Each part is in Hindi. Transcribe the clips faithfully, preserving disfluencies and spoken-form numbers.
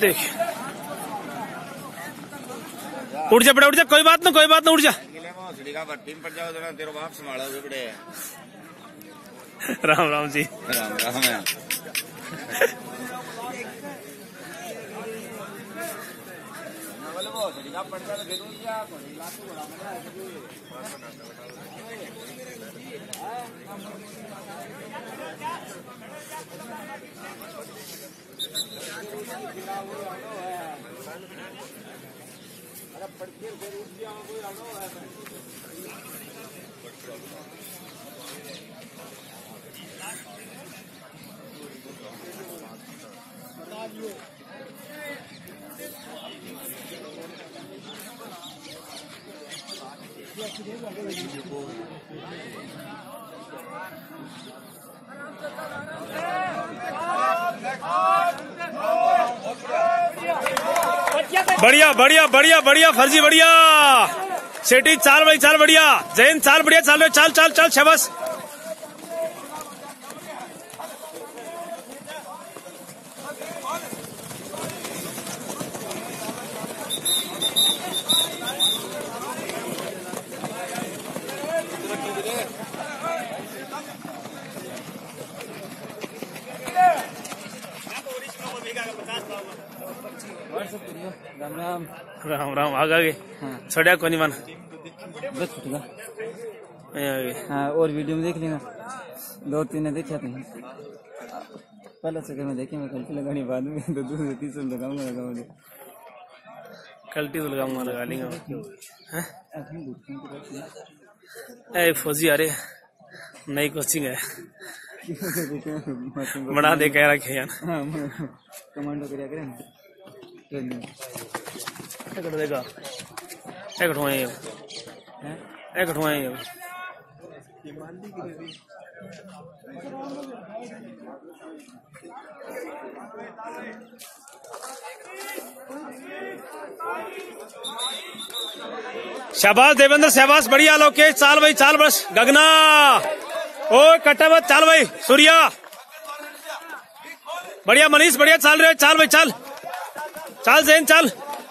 देख उठ जा बड़ा, उठ जा, कोई बात ना, कोई बात ना, उठ जा। तेरे बाप संभालोगे बड़े। राम राम जी। राम राम है। बढ़िया बढ़िया बढ़िया बढ़िया फर्जी बढ़िया सेठी चाल भाई चाल बढ़िया जैन चाल बढ़िया चाल रहे चाल चाल चाल शाबाश। राम राम राम राम आगे आगे सड़िया कोनी मन बस फुटगा हाँ और वीडियो में देख लेना दो तीन देखा थे पहले से मैं देखी मैं कल्टी लगानी बाद में तो दूसरे तीसरे लगाऊंगा लगाऊंगा कल्टी तो लगाऊंगा लगा लेंगे। ए फौजी अरे नई कोचिंग है बना दे कह रखे यार कमांडो करिया करें एक देगा एक ठोए एक ठोए शाबाश देवेंद्र शाबाश बढ़िया लोकेश चाल भाई चाल बस गगना ओ कट्टावत चाल भाई सूर्या बढ़िया मनीष बढ़िया चाल रहे चाल भाई चाल चाल जैन चाल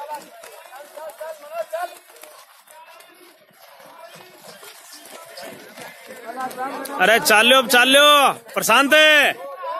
अरे चाल लो अब चाल लो प्रशांत है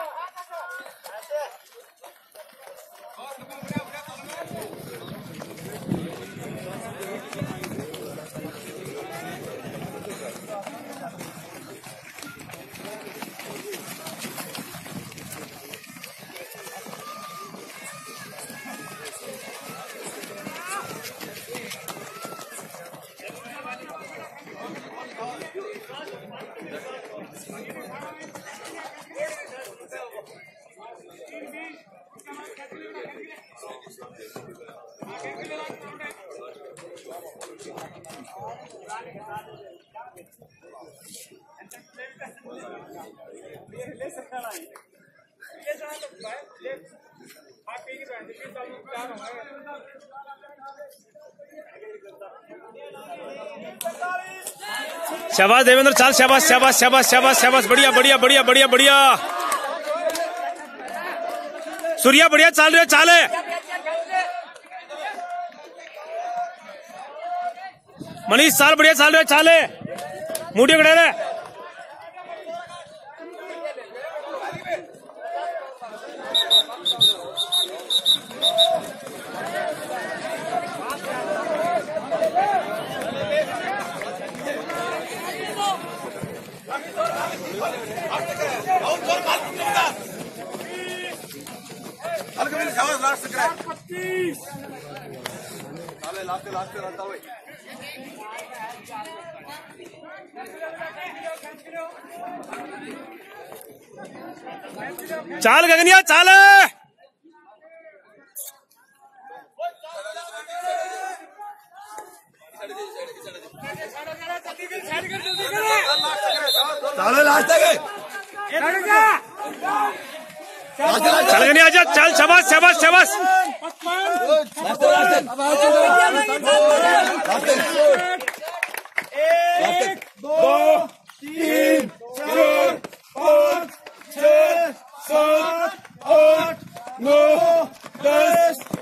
शाबाश देवेंद्र चाल शाबाश शाबाश शाबाश शाबाश शाबाश बढ़िया बढ़िया बढ़िया बढ़िया बढ़िया सूर्या बढ़िया चाल रहे चाल है मनीष चाल बढ़िया चाल रहे चाल है मुड़िया खड़े रहे चाल गगनिया चाल चल गनिया आजा चल शाबाश शाबाश शाबाश एक दो तीन चार पाँच छह सात आठ नौ दस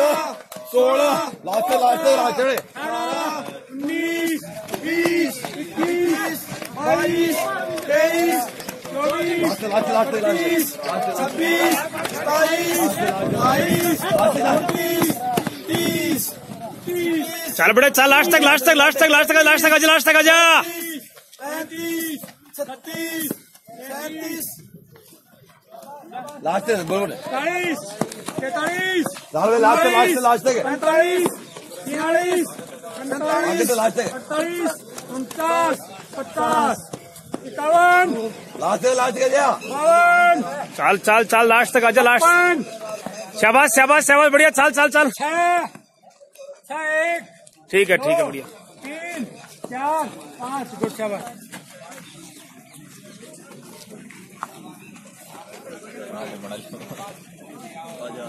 सोलह लास्ट लास्ट लास्ट उन्नीस बीस इक्कीस बाईस तेईस चौबीस लास्ट लास्ट लास्ट पच्चीस छब्बीस सताईस अट्ठाईस उनतीस तीस तीस चल बड़े चल लास्ट तक लास्ट तक लास्ट तक लास्ट तक लास्ट तक आजा लास्ट तक आजा पैंतीस छत्तीस सैंतीस लास्ट बोल चालीस तैतालीस लास्ट लास्ट लास्ट तक पैंतालीस छियालीस आगे पैंतालीस तो लास्ट तक अड़तालीस उनचास पचास इक्यावन लास्ट लास्ट के जा बावन चल चल चल लास्ट तक आजा लास्ट पचपन शाबाश शाबाश शाबाश बढ़िया चल चल चल छह छह एक ठीक है ठीक है बढ़िया तीन चार पाँच गुड शाबाश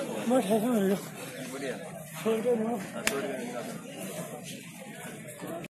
बढ़िया